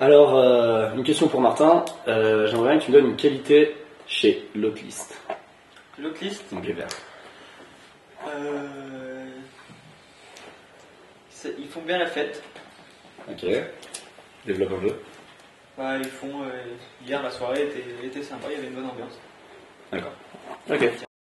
Alors, une question pour Martin. J'aimerais bien que tu me donnes une qualité chez Lotlist. Lotlist. Donc les verts. Ils font bien la fête. Ok. Développe un peu. Ouais, ils font. Hier, la soirée était sympa, il y avait une bonne ambiance. D'accord. Ok.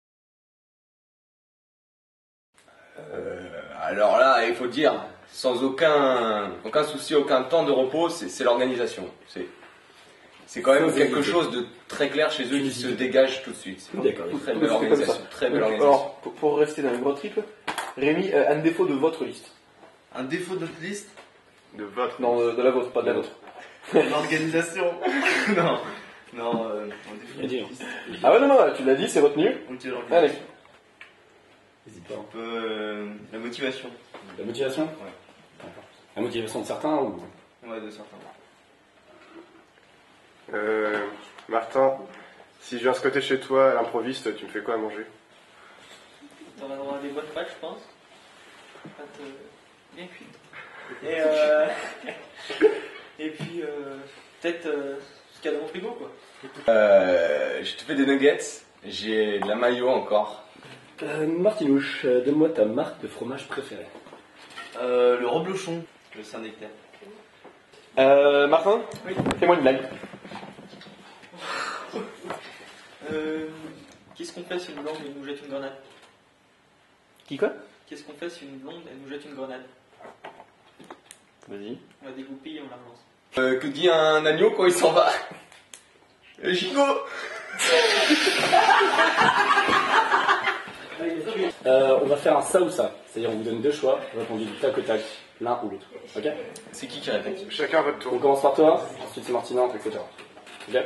Alors là, il faut dire, sans aucun souci, aucun temps de repos, c'est l'organisation. C'est quand même quelque chose de très clair chez eux qui se dégage tout de suite. D'accord. Très belle organisation. Très belle organisation. Alors, pour rester dans le gros triple, Rémi, un défaut de votre liste. Un défaut de notre liste? De votre? Non, de la vôtre, pas de la nôtre. L'organisation. Non. Non, un défaut de notre liste. Ah ouais, non, tu l'as dit, c'est retenu. Ok, Allez. N'hésite pas. Un peu la motivation. La motivation? Ouais. D'accord. La motivation de certains ou... Ouais, de certains. Martin, si je viens squatter chez toi à l'improviste, tu me fais quoi à manger? T'auras droit à des bonnes pâtes, je pense. Pâtes bien cuites. Et puis, peut-être ce qu'il y a dans mon frigo, quoi. Je te fais des nuggets, j'ai de la mayo encore. Martinouche, donne-moi ta marque de fromage préférée. Le reblochon, le Saint-Nectaire. Martin, Oui. fais-moi une blague. Qu'est-ce qu'on fait si une blonde nous jette une grenade? Qui quoi? Qu'est-ce qu'on fait si une blonde elle nous jette une grenade? Vas-y. On la dégoupille et on la relance. Que dit un agneau quand il s'en va? Gigot. On va faire un ça ou ça. C'est-à-dire on vous donne deux choix, répondez du tac au tac, l'un ou l'autre. Ok? C'est qui répond? Chacun à votre On tour. commence par toi, ensuite c'est Martina, etc. Ok?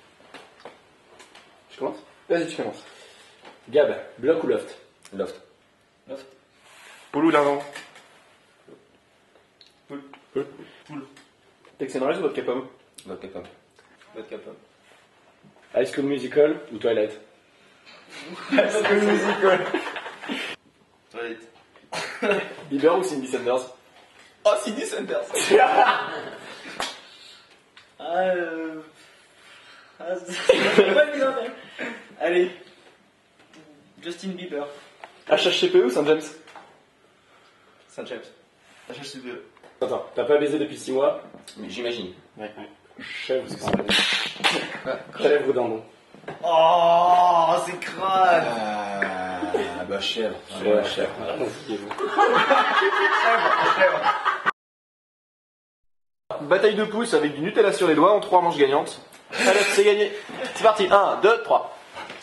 Je commence? Vas-y, tu commences. Gab, bloc ou loft? Loft. Loft. Poule ou dindon? Texas Noise ou Vodka Pomme? Vodka pomme. Vodka pomme. High School Musical ou Twilight? Toilette. Bieber ou Cindy Sanders? Oh, Cindy Sanders. C'est pas évident, hein. Allez. Justin Bieber. HHCP ou Saint James? Saint-James. HHCP. Attends, t'as pas baisé depuis 6 mois? Mais j'imagine. Ouais. Chèvre, c'est pas chèvre ou dindon? Oh, c'est crade. Ah, bah chèvre. Ouais, chèvre. Bataille de pouces avec du Nutella sur les doigts en 3 manches gagnantes. Allez, c'est gagné. C'est parti. 1, 2, 3.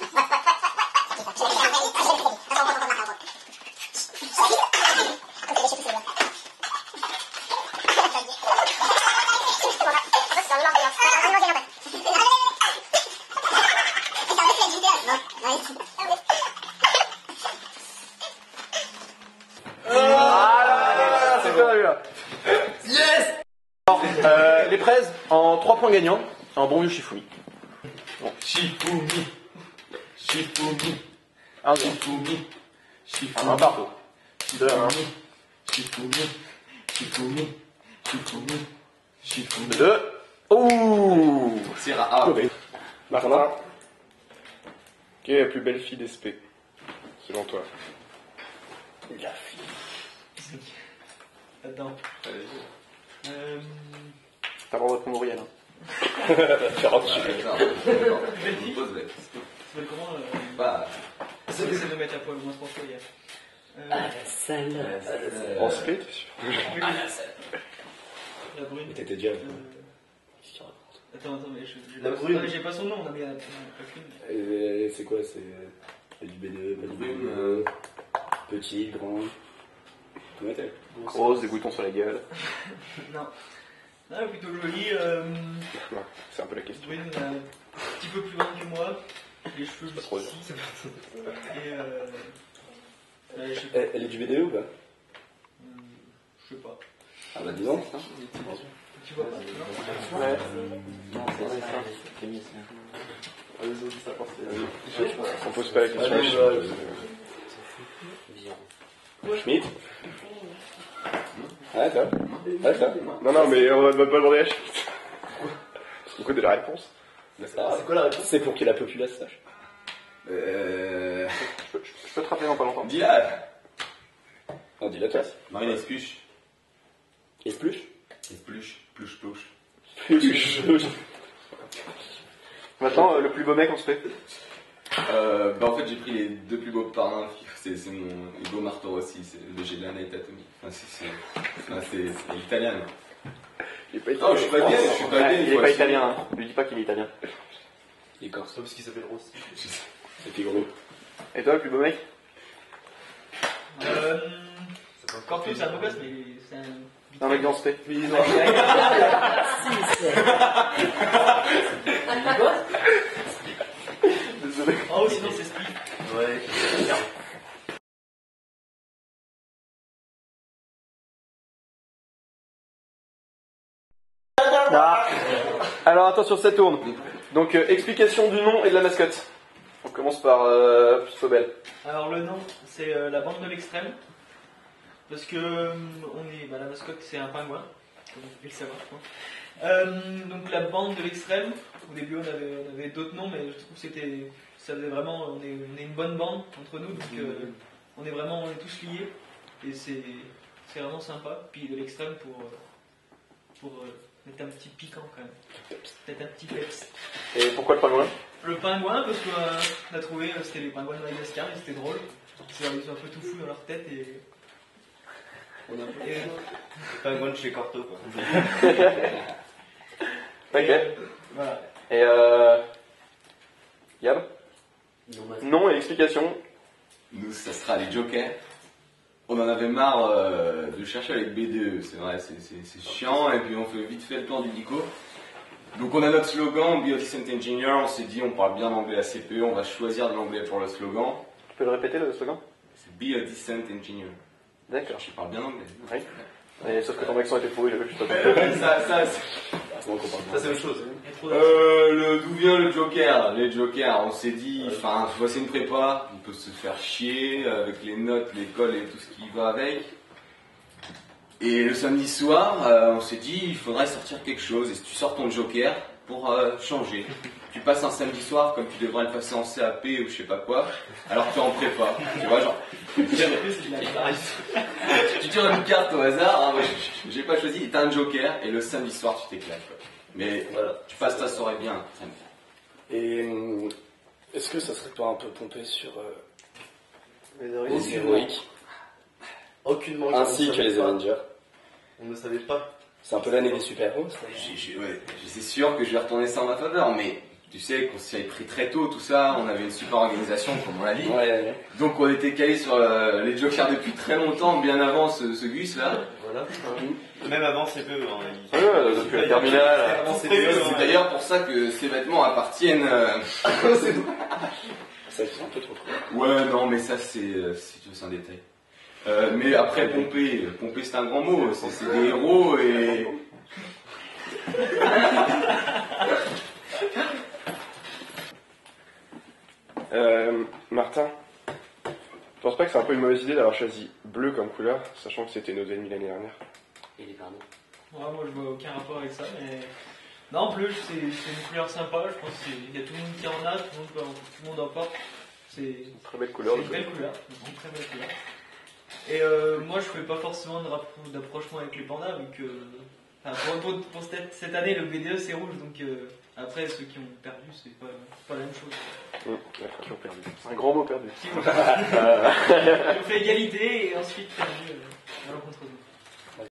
C'est bien vu là. Yes. Les fraises en 3 points gagnants en bon vieux Shifumi. Shifumi. Shifumi. 1, 2. Shifumi. Un partout. 2, 1. Shifumi. Shifumi. Shifumi. Shifumi. 2. Ouh. C'est rare. Ah, Martin, quelle est la plus belle fille d'SP, selon toi? La fille. Attends. Allez. T'as le droit de répondre au Riel. Belle fille. Ça s'appelle comment Bah, Essaye de mettre un poil moins François hier. En split, t'es sûr? La brune. Mais t'étais déjà... Attends, mais La brune. Non, mais j'ai pas son nom, on a mis la fine. C'est quoi? C'est du BDE, pas du BDE, petit, grand... Comment t'es? Grosse, des boutons sur la gueule. Non. Non, plutôt jolie. Non, c'est un peu la question. Brune, un petit peu plus grande que moi. Les cheveux pas trop ici. Et je sais pas. Elle est du BDE ou pas? Je sais pas. Ah bah dis donc. Tu vois pas? Non. Ouais. On pose pas la question. Schmitt? Ouais, toi? Ouais, toi? Non, non, mais on va pas demander à Schmitt. connaît la réponse. C'est quoi la réponse? C'est pour que la populace sache. Je peux te rappeler dans pas longtemps. Dis-la. On dit la classe. Marine Espuche. Espluche. Espluche. Plouche. Maintenant, le plus beau mec, on se fait. En fait, j'ai pris les deux plus beaux parrains. C'est mon Hugo Martorossi, c'est le G de la Night Atomy. C'est italien. Il est pas Non, je suis pas bien, Il est pas italien, hein. Lui dis pas qu'il est italien. Il est corse. Parce qu'il s'appelle Rossi. C'était gros. Et toi, le plus beau mec? Corto, c'est un beau gosse, mais c'est un. Un mec dans spé. Désolé. Oh, sinon c'est Speed. Ouais. Ah. Alors attention, ça tourne. Donc explication du nom et de la mascotte. On commence par Fobel. Alors le nom, c'est la bande de l'extrême. Parce que la mascotte c'est un pingouin, comme vous pouvez le savoir, je pense. Donc la bande de l'extrême, au début on avait d'autres noms, mais je trouve que ça faisait vraiment, on est une bonne bande entre nous, donc on est tous liés, et c'est vraiment sympa. Puis de l'extrême pour mettre un petit piquant quand même, peut-être un petit peps. Et pourquoi le pingouin? Le pingouin, parce qu'on a trouvé, c'était les pingouins de Madagascar, et c'était drôle. Ils sont un peu tout fous dans leur tête et. Pingouin de chez Corto, quoi. Ok. Voilà. Et Gab? Nom et explication. Nous, ça sera les jokers. On en avait marre de chercher avec B2, c'est vrai, c'est chiant, et puis on fait vite fait le tour du dico. Donc on a notre slogan, Be a Decent Engineer, on s'est dit on parle bien l'anglais à CPE, on va choisir de l'anglais pour le slogan. Tu peux le répéter le slogan? C'est Be a Decent Engineer. D'accord. Je parle bien anglais. Oui. Et sauf que ton accent était pourri, j'avais juste Ça, Ça, c'est autre chose. d'où vient le Joker? Les Jokers, on s'est dit, enfin, tu vois, c'est une prépa, on peut se faire chier avec les notes, l'école et tout ce qui va avec. Et le samedi soir, on s'est dit, il faudrait sortir quelque chose. Et si tu sors ton Joker pour changer, tu passes un samedi soir comme tu devrais le passer en CAP ou je sais pas quoi, alors que tu es en prépa. Tu vois, genre, tu tires une carte au hasard, hein, moi, j'ai pas choisi, et t'as un Joker, et le samedi soir, tu t'éclates. Quoi. Mais voilà, tu passes ta soirée bien. Et est-ce que ça serait pas un peu pompé sur les les héroïques Aucunement. ainsi que les Avengers? On ne savait pas. C'est un peu l'année des super-héros, ça. Ouais, c'est sûr que je vais retourner ça en ma faveur, mais tu sais qu'on s'y est pris très tôt, tout ça, on avait une super organisation, comme on l'a dit. Ouais. Donc on était calé sur les Jokers depuis très longtemps, bien avant ce Gus là. Voilà. Même avant CPE. depuis la terminale. Avant C'est CPE. d'ailleurs pour ça que ces vêtements appartiennent. Ça fait un peu trop. Ouais, non, mais ça c'est un détail. Mais après pomper c'est un grand mot, c'est des héros et. Martin, tu penses pas que c'est un peu une mauvaise idée d'avoir choisi bleu comme couleur, sachant que c'était nos ennemis l'année dernière? Et pardon. Ouais, moi je vois aucun rapport avec ça, mais. Non, bleu, c'est une couleur sympa, je pense qu'il y a tout le monde qui en a, tout le monde en porte. C'est Une très belle couleur. une belle couleur, une très belle couleur. Et moi je fais pas forcément d'approchement avec les pandas, vu que. Enfin, pour cette année, le BDE c'est rouge, donc après ceux qui ont perdu, c'est pas la même chose. D'accord, ils ont perdu. C'est un grand mot perdu. Qui ont fait égalité et ensuite perdu à l'encontre de nous.